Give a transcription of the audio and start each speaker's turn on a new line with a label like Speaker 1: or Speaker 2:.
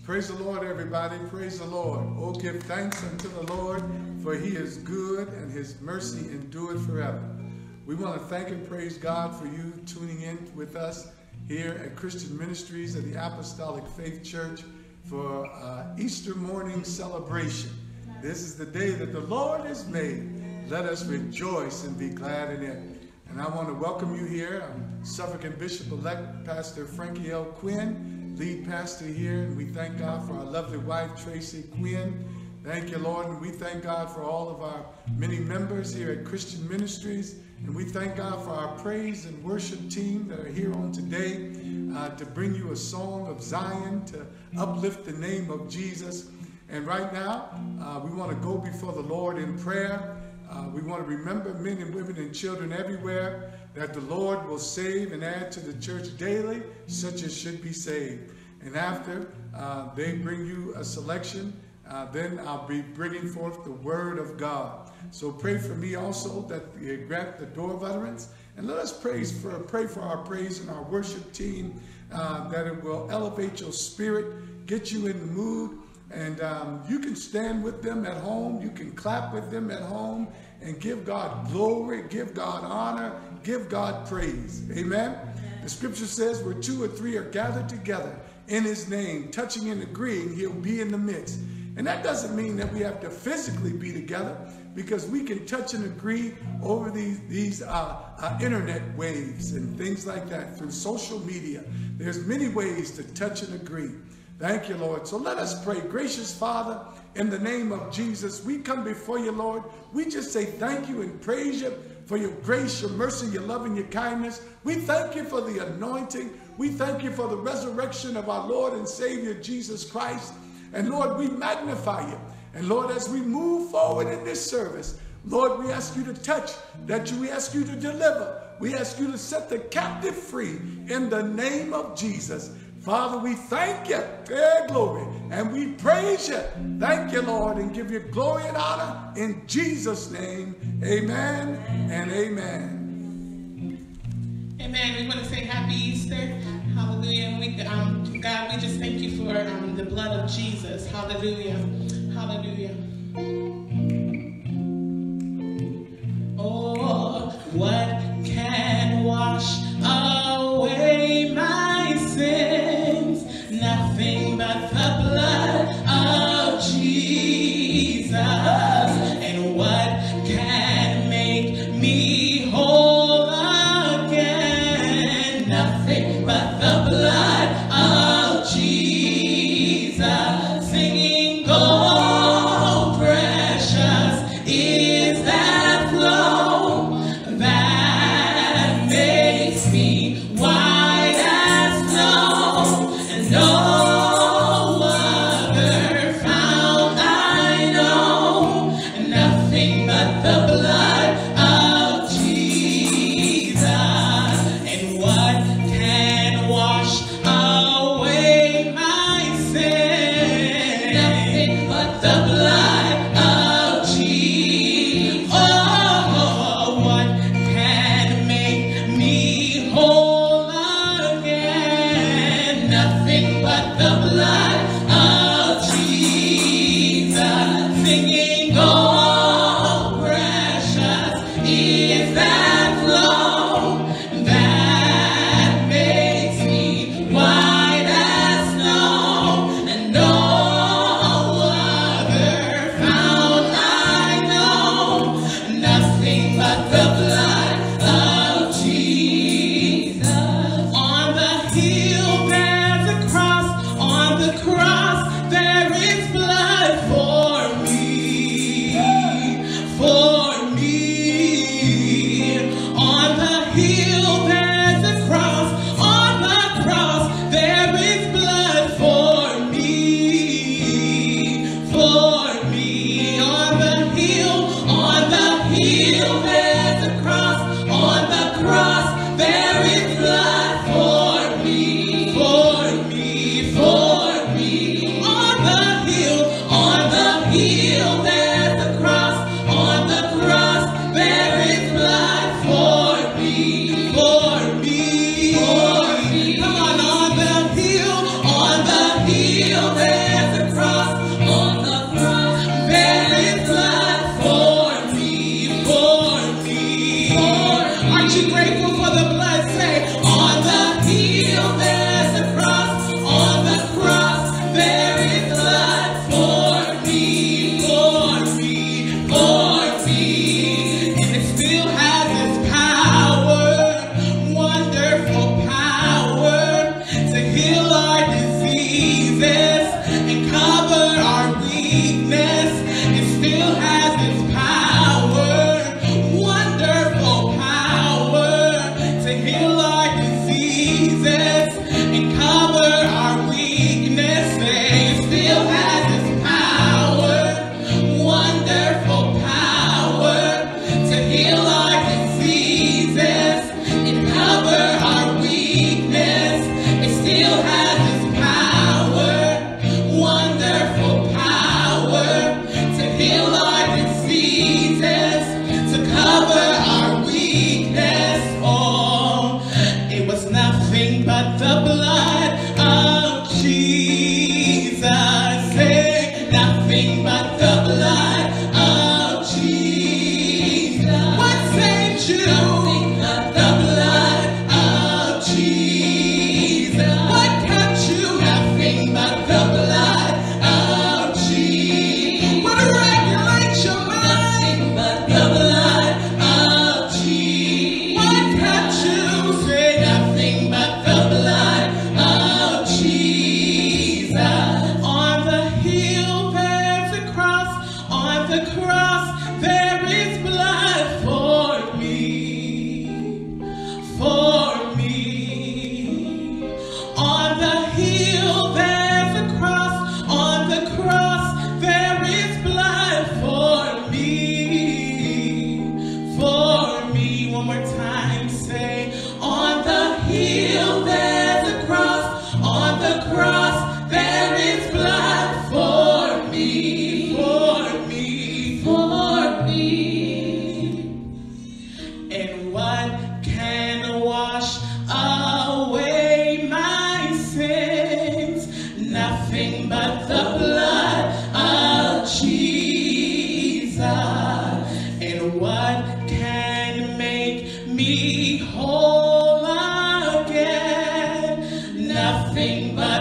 Speaker 1: Praise the Lord, everybody. Praise the Lord. Oh, give thanks unto the Lord, for he is good and his mercy endureth forever. We want to thank and praise God for you tuning in with us here at Christian Ministries of the Apostolic Faith Church for Easter morning celebration. This is the day that the Lord has made. Let us rejoice and be glad in it. And I want to welcome you here. I'm Suffragan Bishop-elect Pastor Frankie L. Quinn, lead pastor here. And we thank God for our lovely wife, Tracy Quinn. Thank you, Lord. And we thank God for all of our many members here at Christian Ministries. And we thank God for our praise and worship team that are here on today to bring you a song of Zion, to uplift the name of Jesus. And right now, we want to go before the Lord in prayer. We want to remember men and women and children everywhere that the Lord will save and add to the church daily, such as should be saved. And after they bring you a selection, then I'll be bringing forth the word of God. So pray for me also that you grant the door of utterance. And let us pray for our praise and our worship team, that it will elevate your spirit, get you in the mood. And you can stand with them at home. You can clap with them at home and give God glory, give God honor, give God praise. Amen? The scripture says where 2 or 3 are gathered together in his name, touching and agreeing, he'll be in the midst. And that doesn't mean that we have to physically be together, because we can touch and agree over these internet waves and things like that through social media. There's many ways to touch and agree. Thank you, Lord. So let us pray. Gracious Father, in the name of Jesus, we come before you, Lord. We just say thank you and praise you for your grace, your mercy, your love, and your kindness. We thank you for the anointing. We thank you for the resurrection of our Lord and Savior, Jesus Christ. And Lord, we magnify you. And Lord, as we move forward in this service, Lord, we ask you to touch, we ask you to deliver. We ask you to set the captive free in the name of Jesus. Father, we thank you, glory, and we praise you. Thank you, Lord, and give you glory and honor in Jesus' name. Amen and amen.
Speaker 2: Amen. We want to say happy Easter. Hallelujah. And we, God, we just thank you for the blood of Jesus. Hallelujah. Hallelujah. Oh, what can wash away my sins? Nothing but the blood of Jesus. And what can make me whole again? Nothing but the blood of Jesus. Singing, oh, precious is that flow that makes me white as snow. And no one Jesus. Say nothing but the blood of Jesus. What saved you? Nothing but the blood of Jesus. What kept you? Nothing but the blood of Jesus. What regulates your mind? Nothing but the blood of Jesus. What kept you? Say nothing but the blood of Jesus. On the hill there's a cross. On the cross there is blood for me. For me. On the hill there's a cross. On the cross there is blood for me. For me. One more time, say, on the hill there's a cross. On the cross there is blood for me. For me. For me. And what can wash away my sins? Nothing but the blood of Jesus. And what can make me whole again? Nothing but